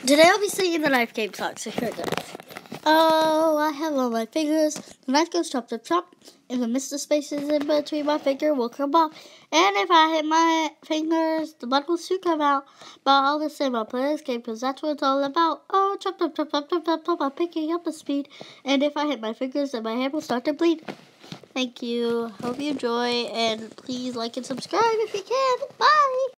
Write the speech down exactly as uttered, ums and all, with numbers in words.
Today I'll be singing the knife game song, so here it goes. Oh, I have all my fingers. The knife goes chop, chop, chop. If I miss the spaces in between my finger, will come off. And if I hit my fingers, the blood will soon come out. But all the same, I'll play this game because that's what it's all about. Oh, chop, chop, chop, chop, chop, chop, chop. I'm picking up the speed. And if I hit my fingers, then my hand will start to bleed. Thank you. Hope you enjoy. And please like and subscribe if you can. Bye.